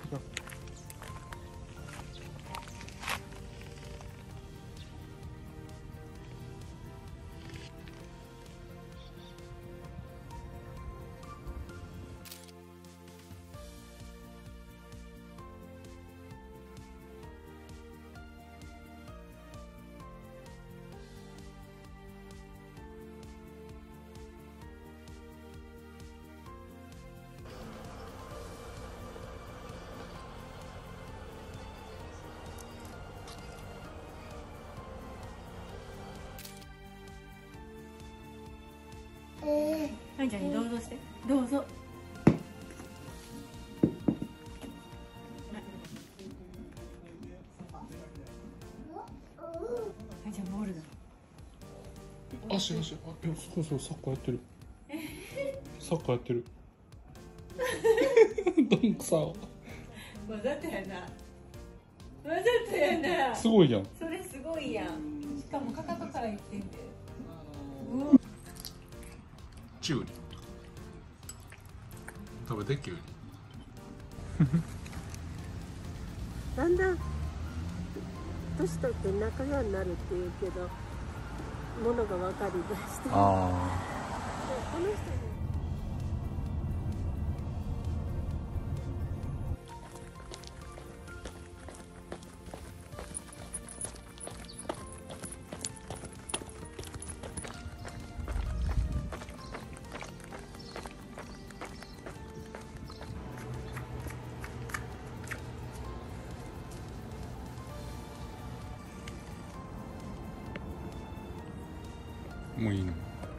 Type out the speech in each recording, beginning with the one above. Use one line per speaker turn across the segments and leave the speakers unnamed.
はい、じゃあどうぞして、どうぞ。はい、じゃあボールだ。
足、そうそう、サッカーやってる。サッカーやってる。どんくさ。わ
ざとやな。わざとやな。
すごいやん。
それすごいやん。しかもかかとから言ってんで。
キュウリ。食べてキュウリ。
だんだん年取って仲良くなるって言うけど、ものが分かりだして。この人に
もういいの。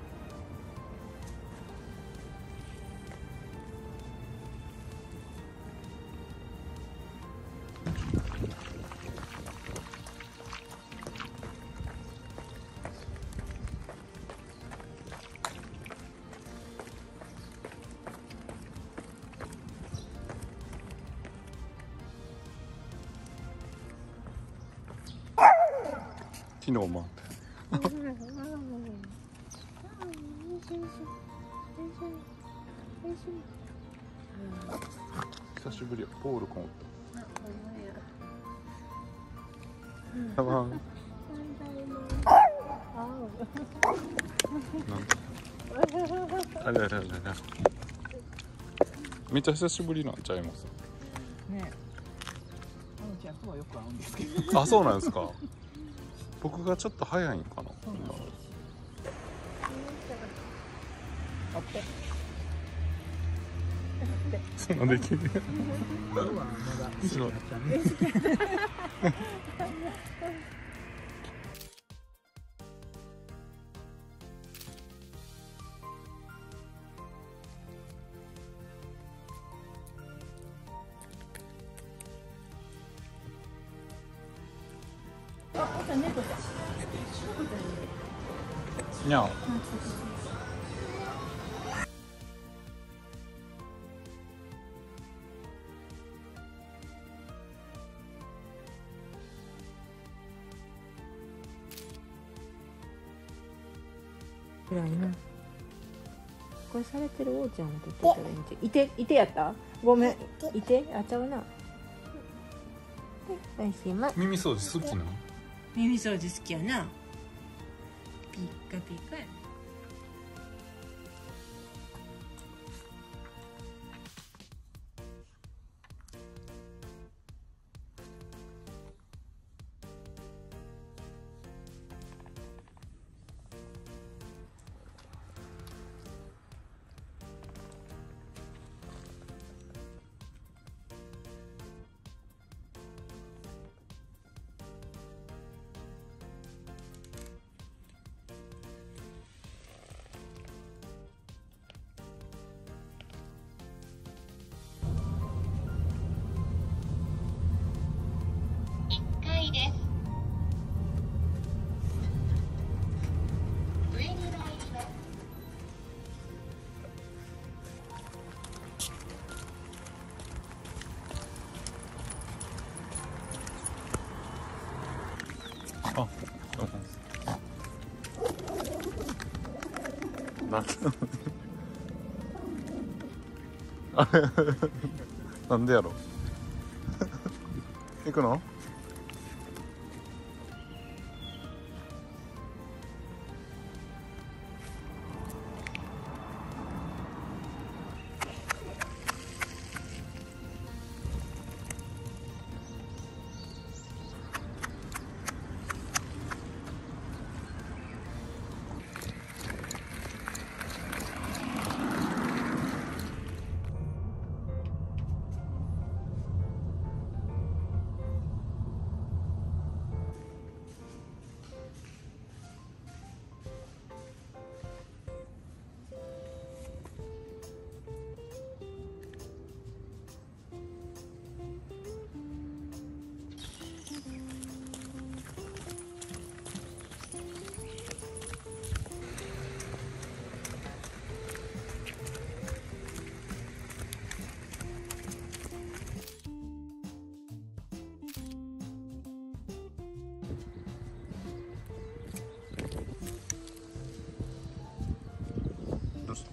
昨日も久しぶりや。ポールコンたまんあれめっちゃ久しぶりなんちゃいます
ね。じゃあとはよく会うんですけど。
あ、そうなんですか。僕がちょっと早いんかな。そんなできる。にゃお。
ぐらいな。これされてる王ちゃんはどってたらいいんちゃう。いてやった。ごめん。いてあちゃうな。おいしいま。
耳掃除好きなの？
耳掃除好きやな。ピッカピカやな。
あ、なんでなんでやろ。 行くの？どうした？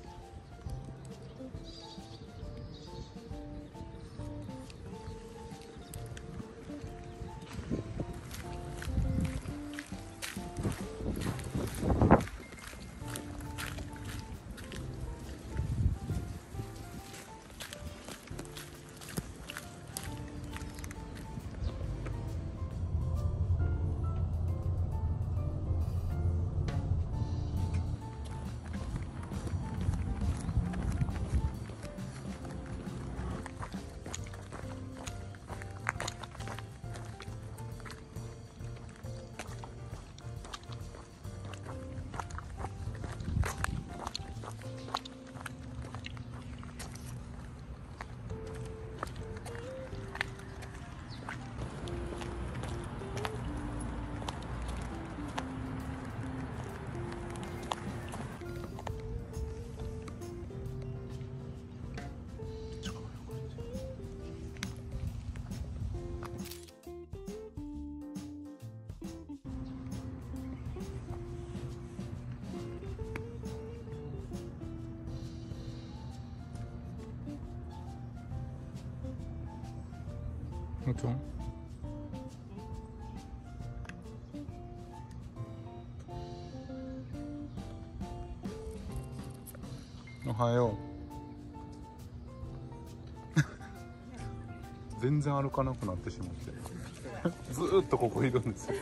もちろん。おはよう。全然歩かなくなってしまってずーっとここいるんですよ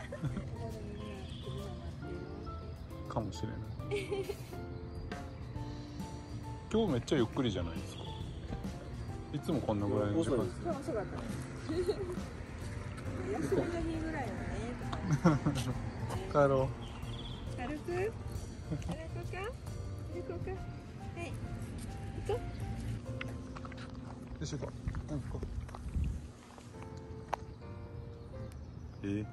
かもしれない。今日めっちゃゆっくりじゃないですか。いつもこんなぐらいの時間ですよ。
遅かった休みの日ぐらいはね。
帰ろう。
歩く？歩こうか？歩こうか？はい。行こう。
よし行こう。行こう。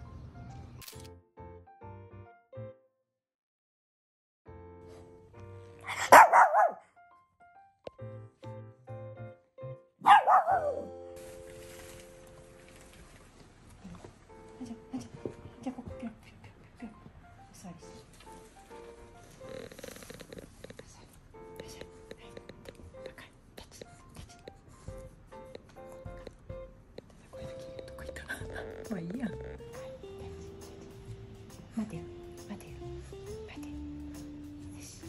じゃあここピョンピョンピョンピョンお座りして。まあいいや。待てよ待てよ待てよ。よし。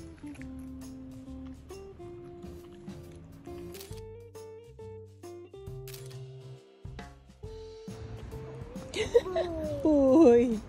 おーい。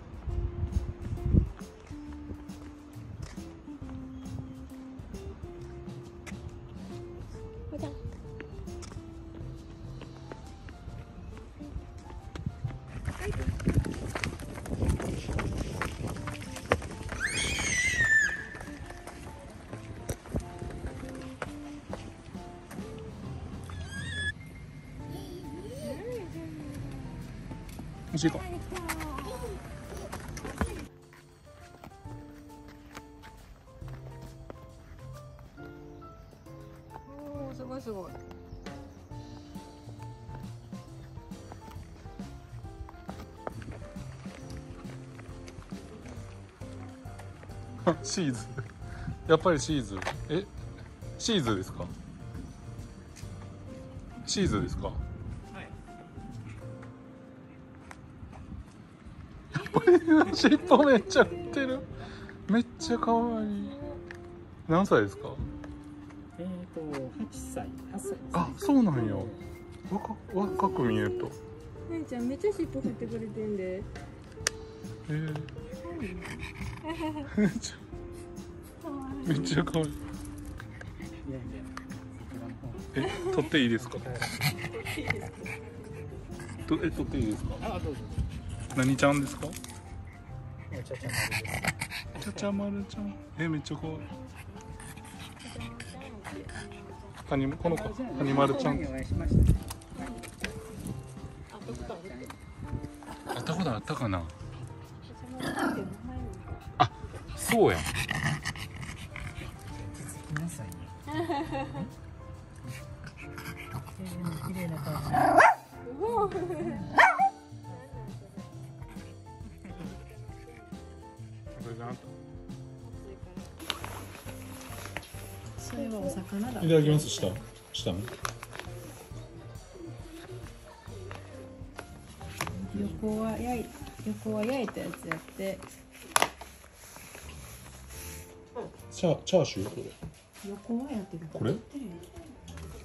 よし行こう。
おー、すごいすごい。
シーズやっぱりシーズシーズですか？シーズですか？ 尻尾めっちゃ振ってる。めっちゃ可愛い。何歳ですか？
8歳、8歳。
あ、そうなんや。若く見えると。
ねえちゃんめっちゃ尻尾振ってくれてんで。
めっちゃ可愛い。取っていいですか？取っていいですか？
あ、どうぞ。
何ちゃんですか？
ちゃちゃ丸です。
ちゃちゃまるちゃん。めっちゃ可愛い。この子、はにまるちゃん。
お会いしました。
会ったことあったかな。あ、そうや。
皆さんに。綺麗な顔。
それはお魚だ。
いただきます。下ね。
横は焼いたやつやって。
チャーシューこれ。
横はやってる。
これ？